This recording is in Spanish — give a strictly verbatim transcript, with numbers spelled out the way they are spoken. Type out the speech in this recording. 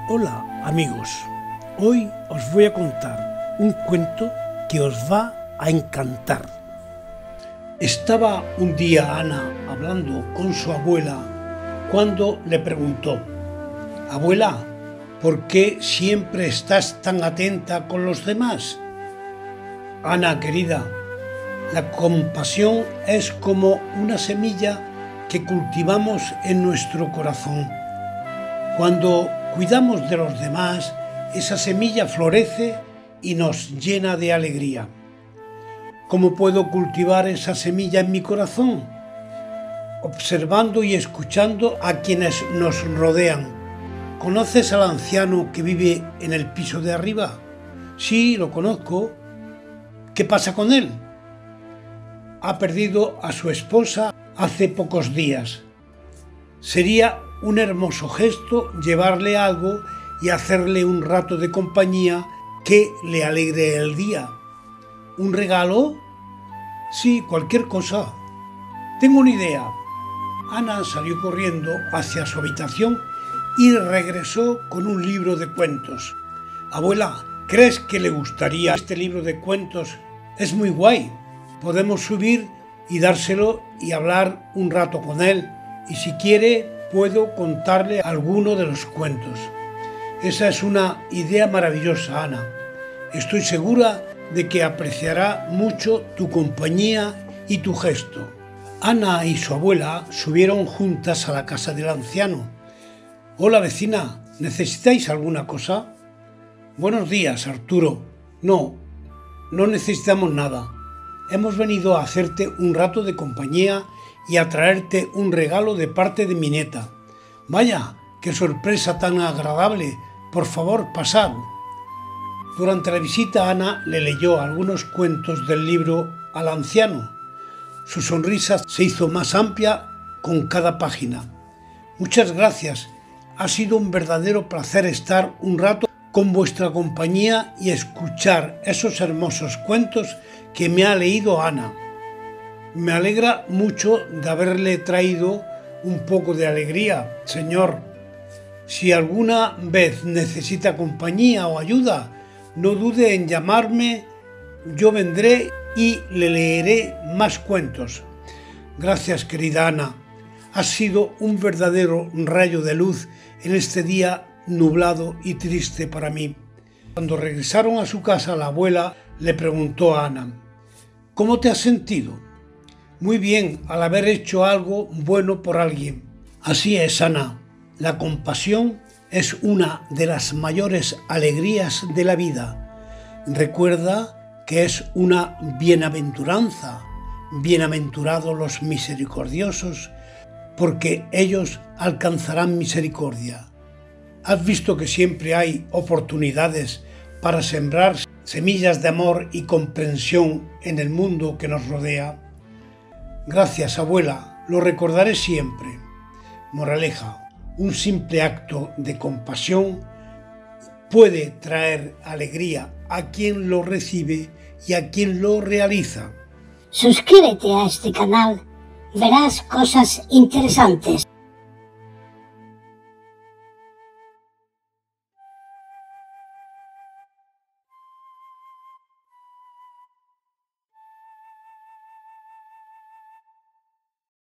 Hola amigos, hoy os voy a contar un cuento que os va a encantar. Estaba un día Ana hablando con su abuela cuando le preguntó: «Abuela, ¿por qué siempre estás tan atenta con los demás?» «Ana, querida, la compasión es como una semilla que cultivamos en nuestro corazón. Cuando cuidamos de los demás, esa semilla florece y nos llena de alegría. ¿Cómo puedo cultivar esa semilla en mi corazón? Observando y escuchando a quienes nos rodean. ¿Conoces al anciano que vive en el piso de arriba?» «Sí, lo conozco». «¿Qué pasa con él?» «Ha perdido a su esposa hace pocos días. Sería un hermoso gesto llevarle algo y hacerle un rato de compañía que le alegre el día». «¿Un regalo?» «Sí, cualquier cosa». «Tengo una idea». Ana salió corriendo hacia su habitación y regresó con un libro de cuentos. «Abuela, ¿crees que le gustaría este libro de cuentos? Es muy guay. Podemos subir y dárselo y hablar un rato con él, y si quiere puedo contarle alguno de los cuentos». «Esa es una idea maravillosa, Ana. Estoy segura de que apreciará mucho tu compañía y tu gesto». Ana y su abuela subieron juntas a la casa del anciano. «Hola vecina, ¿necesitáis alguna cosa?» «Buenos días, Arturo. No, no necesitamos nada. Hemos venido a hacerte un rato de compañía y a traerte un regalo de parte de mi nieta». «Vaya, qué sorpresa tan agradable. Por favor, pasad». Durante la visita, Ana le leyó algunos cuentos del libro al anciano. Su sonrisa se hizo más amplia con cada página. «Muchas gracias. Ha sido un verdadero placer estar un rato con vuestra compañía y escuchar esos hermosos cuentos que me ha leído Ana. Me alegra mucho de haberle traído un poco de alegría, señor. Si alguna vez necesita compañía o ayuda, no dude en llamarme. Yo vendré y le leeré más cuentos». «Gracias, querida Ana. Has sido un verdadero rayo de luz en este día nublado y triste para mí». Cuando regresaron a su casa, la abuela le preguntó a Ana: «¿Cómo te has sentido?» «Muy bien, al haber hecho algo bueno por alguien». «Así es, Ana. La compasión es una de las mayores alegrías de la vida. Recuerda que es una bienaventuranza. Bienaventurados los misericordiosos, porque ellos alcanzarán misericordia». ¿Has visto que siempre hay oportunidades para sembrar semillas de amor y comprensión en el mundo que nos rodea? «Gracias, abuela, lo recordaré siempre». Moraleja: un simple acto de compasión puede traer alegría a quien lo recibe y a quien lo realiza. Suscríbete a este canal, verás cosas interesantes.